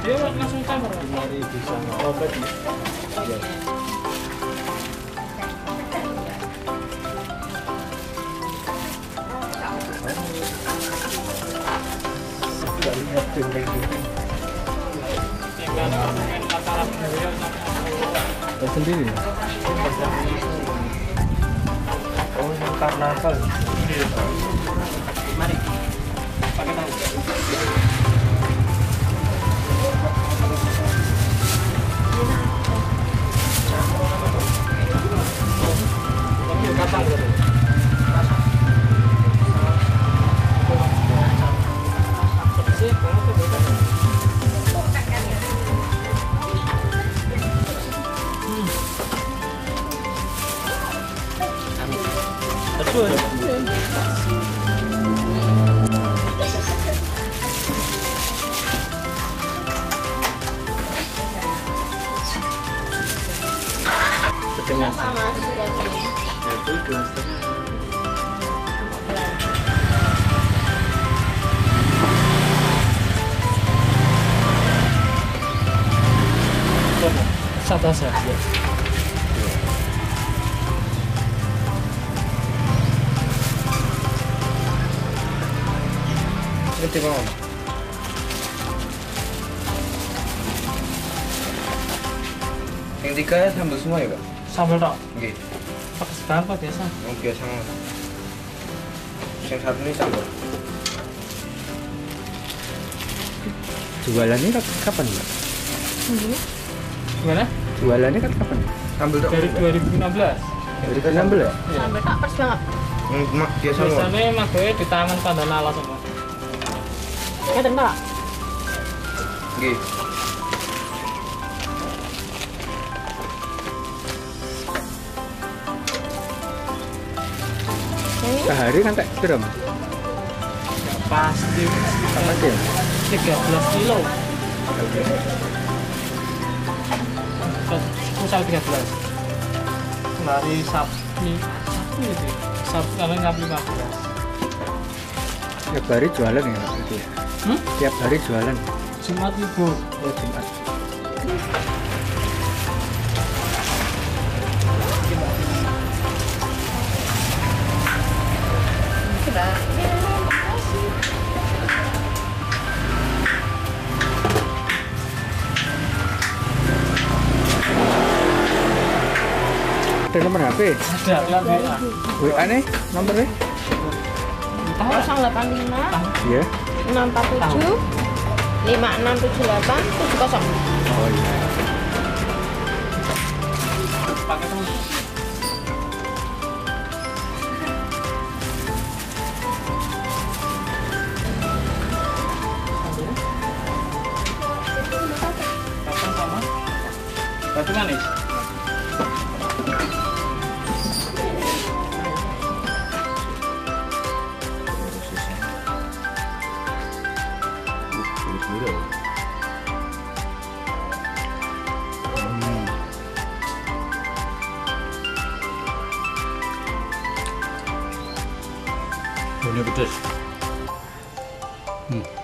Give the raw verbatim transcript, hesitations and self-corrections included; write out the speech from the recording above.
Dia langsung kamar. Mari bisa ngobat ya. Iya. Sudah lihat dendeng-dendeng. Oh, sendiri. Oh, ini karnaval. Mari. Pakai tahu. Kapal gitu. Betul. Setengah sama itu dua setengah. Satu saja. Ngerti mau? Yang tiga sambal semua ya, Kak? Sambal tok. Nggih. Pakai sebaran Pak biasa. Oh, biasa. Yang satu ini sambal. Jualannya kapan, Mbak? Hmm. Gimana? Jualannya kan kapan? Sambal tok. Dari dua ribu enam belas. dua ribu enam belas? Iya. Sambal tok pas banget. Hmm, mak biasa. Biasanya magoe di Taman Pandanala sama. Ngeten, Pak. Nggih. Sehari kan tak berapa? Ya pasti. Apa sih? tiga belas kilo. Misal tiga belas. Hari Sabtu. Sabtu itu. Sabtu kalau nggak lima belas. Tiap hari jualan ya, Pak? Itu ya? Hmm? Tiap hari jualan. Jumat libur. Oh, Jumat. Ada nomor H P? Ada pelan W A. W A nih nomornya? nol delapan lima Iya. enam empat tujuh lima enam tujuh delapan tujuh nol. Oh iya. Pakai tahu. Kapan sama? Batu manis. Ini pedes. Hmm.